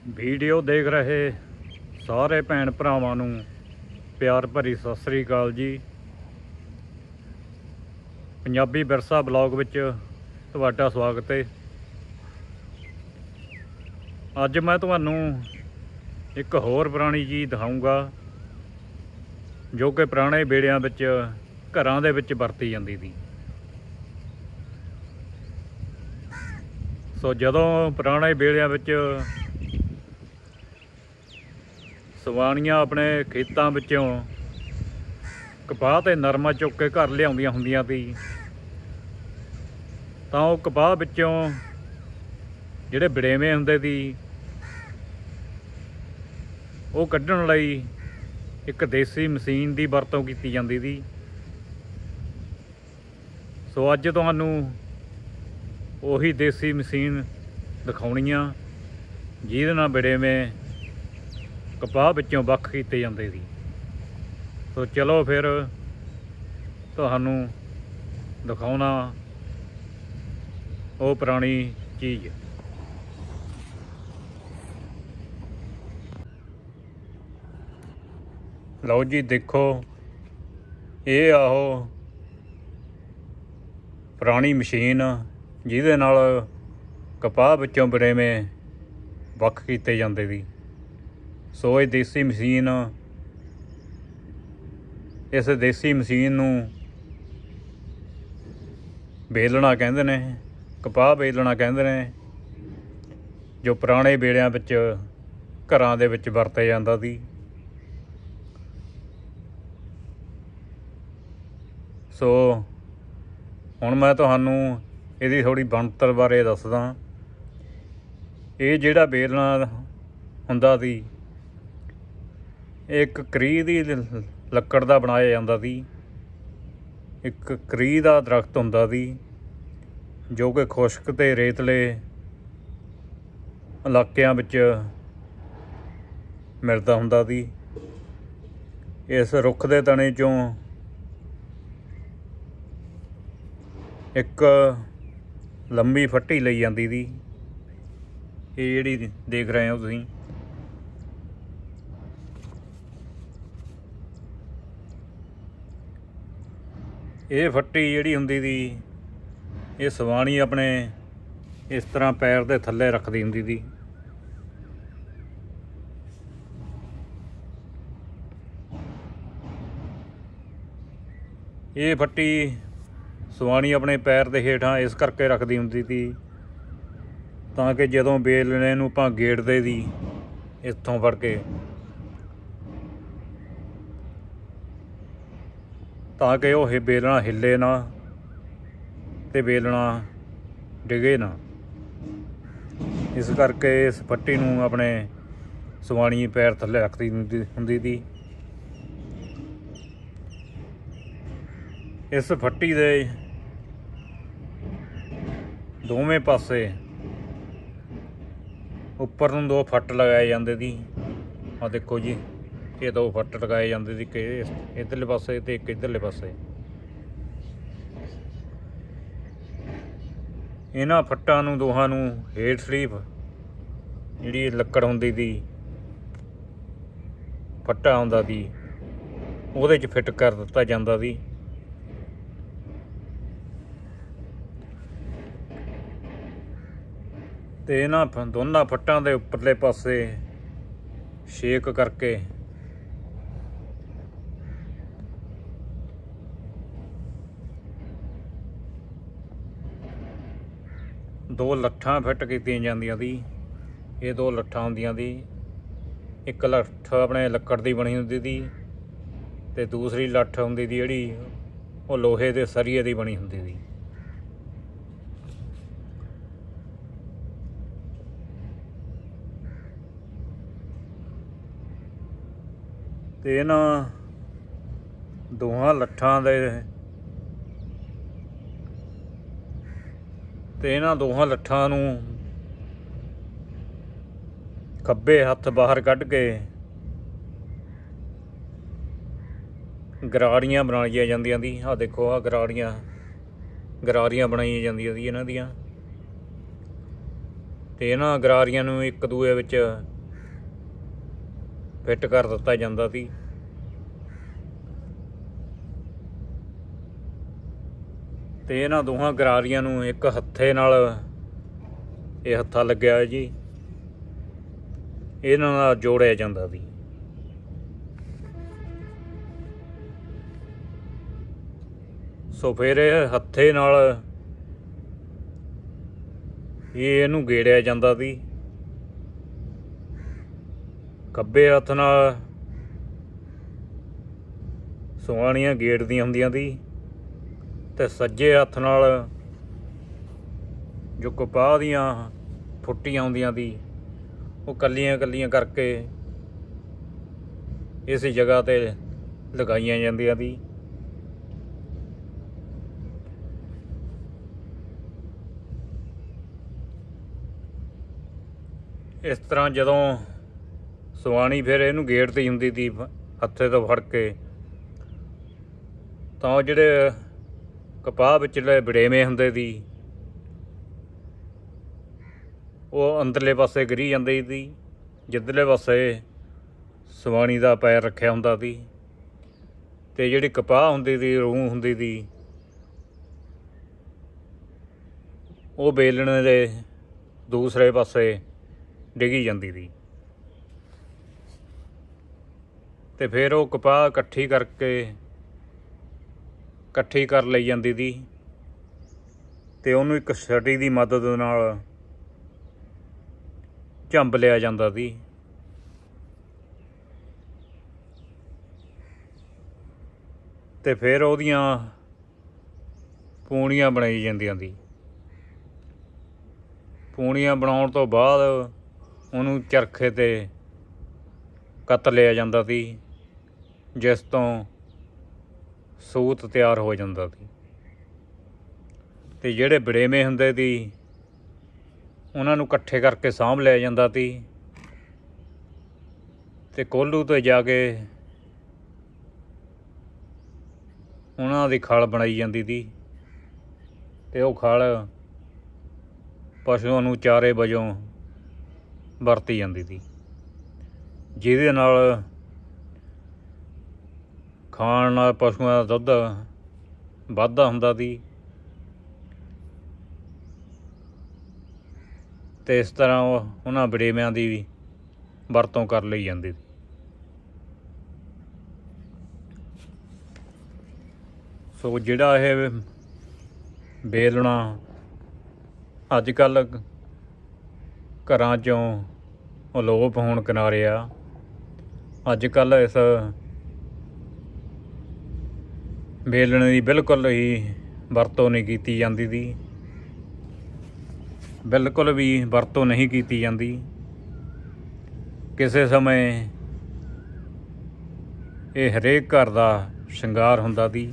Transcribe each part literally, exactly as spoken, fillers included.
Video ਦੇਖ ਰਹੇ ਸਾਰੇ ਭੈਣ ਭਰਾਵਾਂ ਨੂੰ ਪਿਆਰ ਭਰੀ ਸਤਿ ਸ੍ਰੀ ਅਕਾਲ ਜੀ। ਪੰਜਾਬੀ ਵਿਰਸਾ ਬਲੌਗ ਵਿੱਚ ਤੁਹਾਡਾ ਸਵਾਗਤ ਹੈ। ਅੱਜ ਮੈਂ ਤੁਹਾਨੂੰ ਇੱਕ ਹੋਰ ਪੁਰਾਣੀ ਚੀਜ਼ ਦਿਖਾਊਂਗਾ ਜੋ ਕਿ ਪੁਰਾਣੇ ਵੇੜਿਆਂ ਵਿੱਚ ਘਰਾਂ ਦੇ ਵਿੱਚ ਵਰਤੀ ਜਾਂਦੀ ਸੀ। ਸੋ ਜਦੋਂ ਪੁਰਾਣੇ ਵੇੜਿਆਂ ਵਿੱਚ ਸਵਾਣੀਆਂ ਆਪਣੇ ਖੇਤਾਂ ਵਿੱਚੋਂ ਕਪਾਹ ਤੇ ਨਰਮਾ ਚੁੱਕ ਕੇ ਘਰ ਲਿਆਉਂਦੀਆਂ ਹੁੰਦੀਆਂ ਸੀ ਤਾਂ ਉਹ ਕਪਾਹ ਵਿੱਚੋਂ ਜਿਹੜੇ ਵੜੇਵੇਂ ਹੁੰਦੇ ਸੀ ਉਹ ਕੱਢਣ ਲਈ ਇੱਕ ਦੇਸੀ ਮਸ਼ੀਨ ਦੀ ਵਰਤੋਂ ਕੀਤੀ ਜਾਂਦੀ ਸੀ। ਸੋ ਅੱਜ ਤੁਹਾਨੂੰ ਉਹੀ ਦੇਸੀ ਮਸ਼ੀਨ ਦਿਖਾਉਣੀ ਆ ਜਿਹਦੇ ਨਾਲ ਵੜੇਵੇਂ ਕਪਾਹ ਵਿੱਚੋਂ ਵੱਖ ਕੀਤੇ ਜਾਂਦੇ ਸੀ। ਸੋ ਚਲੋ ਫਿਰ ਤੁਹਾਨੂੰ ਦਿਖਾਉਣਾ ਉਹ ਪੁਰਾਣੀ ਚੀਜ਼। ਲਓ ਜੀ, ਦੇਖੋ ਇਹ ਆ ਉਹ ਪੁਰਾਣੀ ਮਸ਼ੀਨ ਜਿਹਦੇ ਨਾਲ ਕਪਾਹ ਵਿੱਚੋਂ ਵੜੇਵੇਂ ਵੱਖ ਕੀਤੇ ਜਾਂਦੇ ਸੀ। ਸੋ ਇਹ ਦੇਸੀ ਮਸ਼ੀਨ ਇਸ ਦੇਸੀ ਮਸ਼ੀਨ ਨੂੰ ਵੇਲਣਾ ਕਹਿੰਦੇ ਨੇ, ਕਪਾਹ ਵੇਲਣਾ ਕਹਿੰਦੇ ਨੇ, ਜੋ ਪੁਰਾਣੇ ਵੇੜਿਆਂ ਵਿੱਚ ਘਰਾਂ ਦੇ ਵਿੱਚ ਵਰਤਿਆ ਜਾਂਦਾ ਸੀ। ਸੋ ਹੁਣ ਮੈਂ ਤੁਹਾਨੂੰ ਇਹਦੀ ਥੋੜ੍ਹੀ ਬਣਤਰ ਬਾਰੇ ਦੱਸਦਾ। ਇਹ ਜਿਹੜਾ ਵੇਲਣਾ ਹੁੰਦਾ ਸੀ ਇੱਕ ਕਰੀਹ ਦੀ ਲੱਕੜ ਦਾ ਬਣਾਇਆ ਜਾਂਦਾ ਸੀ। ਇੱਕ ਕਰੀਹ ਦਾ ਦਰਖਤ ਹੁੰਦਾ ਸੀ ਜੋ ਕਿ ਖੁਸ਼ਕ ਅਤੇ ਰੇਤਲੇ ਇਲਾਕਿਆਂ ਵਿੱਚ ਮਿਲਦਾ ਹੁੰਦਾ ਸੀ। ਇਸ ਰੁੱਖ ਦੇ ਤਣੇ 'ਚੋਂ ਇੱਕ ਲੰਬੀ ਫੱਟੀ ਲਈ ਜਾਂਦੀ ਸੀ। ਇਹ ਜਿਹੜੀ ਦੇਖ ਰਹੇ ਹੋ ਤੁਸੀਂ, ਇਹ ਫੱਟੀ ਜਿਹੜੀ ਹੁੰਦੀ ਸੀ ਇਹ ਸਵਾਣੀ ਆਪਣੇ ਇਸ ਤਰ੍ਹਾਂ ਪੈਰ ਦੇ ਥੱਲੇ ਰੱਖਦੀ ਹੁੰਦੀ ਸੀ। ਇਹ ਫੱਟੀ ਸਵਾਣੀ ਆਪਣੇ ਪੈਰ ਦੇ ਹੇਠਾਂ ਇਸ ਕਰਕੇ ਰੱਖਦੀ ਹੁੰਦੀ ਸੀ ਤਾਂ ਕਿ ਜਦੋਂ ਵੇਲਣੇ ਨੂੰ ਆਪਾਂ ਗੇੜਦੇ ਸੀ ਇੱਥੋਂ ਫੜ ਕੇ ਤਾਂ ਕਿ ਉਹ ਵੇਲਣਾ ਹਿੱਲੇ ਨਾ ਅਤੇ ਵੇਲਣਾ ਡਿੱਗੇ ਨਾ। ਇਸ ਕਰਕੇ ਇਸ ਫੱਟੀ ਨੂੰ ਆਪਣੇ ਸਵਾਣੀ ਪੈਰ ਥੱਲੇ ਰੱਖਦੀ ਹੁੰਦੀ ਹੁੰਦੀ ਸੀ। ਇਸ ਫੱਟੀ ਦੇ ਦੋਵੇਂ ਪਾਸੇ ਉੱਪਰ ਨੂੰ ਦੋ ਫੱਟ ਲਗਾਏ ਜਾਂਦੇ ਸੀ। ਆਹ ਦੇਖੋ ਜੀ, ਇਹ ਦੋ ਫੱਟ ਲਗਾਏ ਜਾਂਦੇ ਸੀ ਕਿ ਇੱਧਰਲੇ ਪਾਸੇ ਅਤੇ ਇੱਕ ਇੱਧਰਲੇ ਪਾਸੇ। ਇਹਨਾਂ ਫੱਟਾਂ ਨੂੰ ਦੋਹਾਂ ਨੂੰ ਹੇਠਲੀ ਜਿਹੜੀ ਲੱਕੜ ਹੁੰਦੀ ਸੀ, ਫੱਟਾ ਹੁੰਦਾ ਸੀ, ਉਹਦੇ 'ਚ ਫਿੱਟ ਕਰ ਦਿੱਤਾ ਜਾਂਦਾ ਸੀ। ਅਤੇ ਇਹਨਾਂ ਦੋਨਾਂ ਫੱਟਾਂ ਦੇ ਉੱਪਰਲੇ ਪਾਸੇ ਛੇਕ ਕਰਕੇ ਦੋ ਲੱਠਾਂ ਫਿੱਟ ਕੀਤੀਆਂ ਜਾਂਦੀਆਂ ਸੀ। ਇਹ ਦੋ ਲੱਠਾਂ ਹੁੰਦੀਆਂ ਸੀ, ਇੱਕ ਲੱਠ ਆਪਣੇ ਲੱਕੜ ਦੀ ਬਣੀ ਹੁੰਦੀ ਸੀ ਅਤੇ ਦੂਸਰੀ ਲੱਠ ਹੁੰਦੀ ਸੀ ਜਿਹੜੀ ਉਹ ਲੋਹੇ ਦੇ ਸਰੀਏ ਦੀ ਬਣੀ ਹੁੰਦੀ ਸੀ। ਅਤੇ ਇਹਨਾਂ ਦੋਹਾਂ ਲੱਠਾਂ ਦੇ ਅਤੇ ਇਹਨਾਂ ਦੋਹਾਂ ਲੱਠਾਂ ਨੂੰ ਖੱਬੇ ਹੱਥ ਬਾਹਰ ਕੱਢ ਕੇ ਗਰਾਰੀਆਂ ਬਣਾਈਆਂ ਜਾਂਦੀਆਂ ਸੀ। ਆਹ ਦੇਖੋ, ਆਹ ਗਰਾਰੀਆਂ ਗਰਾਰੀਆਂ ਬਣਾਈਆਂ ਜਾਂਦੀਆਂ ਸੀ ਇਹਨਾਂ ਦੀਆਂ। ਅਤੇ ਇਹਨਾਂ ਗਰਾਰੀਆਂ ਨੂੰ ਇੱਕ ਦੂਏ ਵਿੱਚ ਫਿੱਟ ਕਰ ਦਿੱਤਾ ਜਾਂਦਾ ਸੀ। ਤੇ ਇਹਨਾਂ ਦੋਹਾਂ ਗਰਾਰੀਆਂ ਨੂੰ ਇੱਕ ਹੱਥੇ ਨਾਲ ਇਹ ਹੱਥਾ ਲੱਗਿਆ ਹੈ ਜੀ, ਇਹਨਾਂ ਨਾਲ ਜੋੜਿਆ ਜਾਂਦਾ ਸੀ। ਸੋ ਫਿਰ ਇਹ ਹੱਥੇ ਨਾਲ ਇਹ ਇਹਨੂੰ ਗੇੜਿਆ ਜਾਂਦਾ ਸੀ। ਖੱਬੇ ਹੱਥ ਨਾਲ ਸੁਆਣੀਆਂ ਗੇੜਦੀਆਂ ਹੁੰਦੀਆਂ ਸੀ ਤੇ ਸੱਜੇ ਹੱਥ ਨਾਲ ਜੋ ਕਪਾਹ ਦੀਆਂ ਫੁੱਟੀਆਂ ਹੁੰਦੀਆਂ ਸੀ ਉਹ ਕੱਲੀਆਂ ਕੱਲੀਆਂ ਕਰਕੇ ਇਸ ਜਗ੍ਹਾ ਤੇ ਲਗਾਈਆਂ ਜਾਂਦੀਆਂ ਸੀ। ਇਸ ਤਰ੍ਹਾਂ ਜਦੋਂ ਸੁਆਣੀ ਫਿਰ ਇਹਨੂੰ ਗੇੜਦੀ ਹੁੰਦੀ ਸੀ ਹੱਥੇ ਤੋਂ ਫੜ ਕੇ, ਤਾਂ ਉਹ ਜਿਹੜੇ ਕਪਾਹ ਵਿਚਲੇ ਵੜੇਵੇਂ ਹੁੰਦੇ ਸੀ ਉਹ ਅੰਦਰਲੇ ਪਾਸੇ ਗਿਰੀ ਜਾਂਦੇ ਸੀ, ਜਿੱਧਰਲੇ ਪਾਸੇ ਸੁਆਣੀ ਦਾ ਪੈਰ ਰੱਖਿਆ ਹੁੰਦਾ ਸੀ। ਤੇ ਜਿਹੜੀ ਕਪਾਹ ਹੁੰਦੀ ਸੀ, ਰੂੰ ਹੁੰਦੀ ਸੀ, ਉਹ ਵੇਲਣੇ ਦੇ ਦੂਸਰੇ ਪਾਸੇ ਡਿੱਗੀ ਜਾਂਦੀ ਸੀ। ਤੇ ਫਿਰ ਉਹ ਕਪਾਹ ਇਕੱਠੀ ਕਰਕੇ ਇਕੱਠੀ ਕਰ ਲਈ ਜਾਂਦੀ ਸੀ ਤੇ ਉਹਨੂੰ ਇੱਕ ਛਟੀ ਦੀ ਮਦਦ ਨਾਲ ਝੰਬ ਲਿਆ ਜਾਂਦਾ ਸੀ। ਤੇ ਫਿਰ ਉਹਦੀਆਂ ਪੂਣੀਆਂ ਬਣਾਈ ਜਾਂਦੀਆਂ ਸੀ। ਪੂਣੀਆਂ ਬਣਾਉਣ ਤੋਂ ਬਾਅਦ ਉਹਨੂੰ ਚਰਖੇ ਤੇ ਕੱਤ ਲਿਆ ਜਾਂਦਾ ਸੀ, ਜਿਸ ਤੋਂ ਸੂਤ ਤਿਆਰ ਹੋ ਜਾਂਦਾ ਸੀ। ਤੇ ਜਿਹੜੇ ਵੜੇਵੇਂ ਹੁੰਦੇ ਸੀ ਉਹਨਾਂ ਨੂੰ ਇਕੱਠੇ ਕਰਕੇ ਸਾਂਭ ਲਿਆ ਜਾਂਦਾ ਸੀ ਤੇ ਕੋਹਲੂ ਤੇ ਜਾ ਕੇ ਉਹਨਾਂ ਦੀ ਖਲ ਬਣਾਈ ਜਾਂਦੀ ਸੀ ਤੇ ਉਹ ਖਲ ਪਸ਼ੂਆਂ ਨੂੰ ਚਾਰੇ ਵਜੋਂ ਵਰਤੀ ਜਾਂਦੀ ਸੀ, ਜਿਹਦੇ ਨਾਲ ਖਾਣ ਨਾਲ ਪਸ਼ੂਆਂ ਦਾ ਦੁੱਧ ਵੱਧਦਾ ਹੁੰਦਾ ਸੀ। ਤੇ ਇਸ ਤਰ੍ਹਾਂ ਉਹ ਉਹਨਾਂ ਵੜੇਵਿਆਂ ਦੀ ਵੀ ਵਰਤੋਂ ਕਰ ਲਈ ਜਾਂਦੀ ਸੀ। ਸੋ ਜਿਹੜਾ ਇਹ ਵੇਲਣਾ ਅੱਜ ਕੱਲ੍ਹ ਘਰਾਂ 'ਚੋਂ ਅਲੋਪ ਹੋਣ ਕਿਨਾਰੇ ਆ, ਅੱਜ ਕੱਲ੍ਹ ਇਸ ਵੇਲਣੇ ਦੀ ਬਿਲਕੁਲ ਹੀ ਵਰਤੋਂ ਨਹੀਂ ਕੀਤੀ ਜਾਂਦੀ ਦੀ, ਬਿਲਕੁਲ ਵੀ ਵਰਤੋਂ ਨਹੀਂ ਕੀਤੀ ਜਾਂਦੀ। ਕਿਸੇ ਸਮੇਂ ਇਹ ਹਰੇਕ ਘਰ ਦਾ ਸ਼ਿੰਗਾਰ ਹੁੰਦਾ ਸੀ।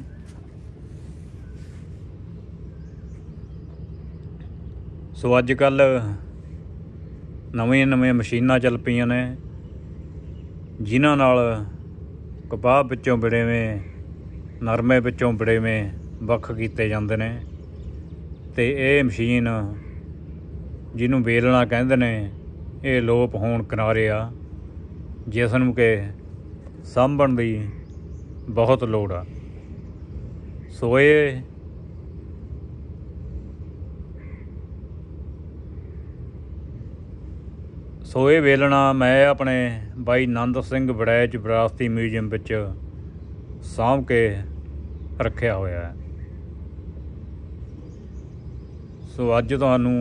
ਸੋ ਅੱਜ ਕੱਲ੍ਹ ਨਵੀਆਂ ਨਵੀਆਂ ਮਸ਼ੀਨਾਂ ਚੱਲ ਪਈਆਂ ਨੇ, ਜਿਨ੍ਹਾਂ ਨਾਲ ਕਪਾਹ ਵਿੱਚੋਂ ਵੜੇਵੇਂ, ਨਰਮੇ ਵਿੱਚੋਂ ਵੜੇਵੇਂ ਵੱਖ ਕੀਤੇ ਜਾਂਦੇ ਨੇ। ਤੇ ਇਹ ਮਸ਼ੀਨ ਜਿਹਨੂੰ ਵੇਲਣਾ ਕਹਿੰਦੇ ਨੇ, ਇਹ ਲੋਪ ਹੋਣ ਕਿਨਾਰੇ ਆ, ਜਿਸ ਨੂੰ ਕਿ ਸਾਂਭਣ ਦੀ ਬਹੁਤ ਲੋੜ ਆ। ਸੋ ਇਹ ਸੋ ਇਹ ਵੇਲਣਾ ਮੈਂ ਆਪਣੇ ਬਾਈ ਨੰਦ ਸਿੰਘ ਵੜੈਚ ਵਿਰਾਸਤੀ ਮਿਊਜ਼ੀਅਮ ਵਿੱਚ ਸਾਂਭ ਕੇ ਰੱਖਿਆ ਹੋਇਆ ਹੈ। ਸੋ ਅੱਜ ਤੁਹਾਨੂੰ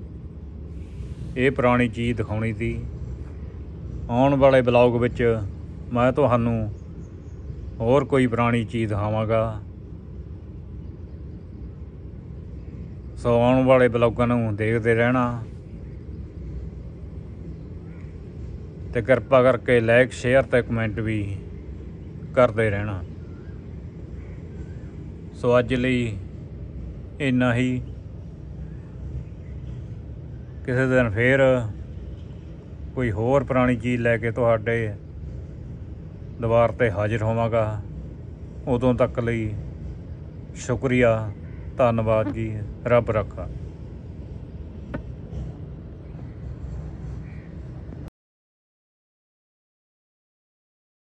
ਇਹ ਪੁਰਾਣੀ ਚੀਜ਼ ਦਿਖਾਉਣੀ ਸੀ। ਆਉਣ ਵਾਲੇ ਬਲੌਗ ਵਿੱਚ ਮੈਂ ਤੁਹਾਨੂੰ ਹੋਰ ਕੋਈ ਪੁਰਾਣੀ ਚੀਜ਼ ਦਿਖਾਵਾਂਗਾ। ਸੋ ਆਉਣ ਵਾਲੇ ਬਲੌਗਾਂ ਨੂੰ ਦੇਖਦੇ ਰਹਿਣਾ ਤੇ ਕਿਰਪਾ ਕਰਕੇ ਲਾਈਕ, ਸ਼ੇਅਰ ਤੇ ਕਮੈਂਟ ਵੀ ਕਰਦੇ ਰਹਿਣਾ। ਸੋ ਅੱਜ ਲਈ ਇੰਨਾ ਹੀ। ਕਿਸੇ ਦਿਨ ਫਿਰ ਕੋਈ ਹੋਰ ਪੁਰਾਣੀ ਚੀਜ਼ ਲੈ ਕੇ ਤੁਹਾਡੇ ਦੁਆਰ 'ਤੇ ਹਾਜ਼ਰ ਹੋਵਾਂਗਾ। ਉਦੋਂ ਤੱਕ ਲਈ ਸ਼ੁਕਰੀਆ, ਧੰਨਵਾਦ ਜੀ। ਰੱਬ ਰਾਖਾ।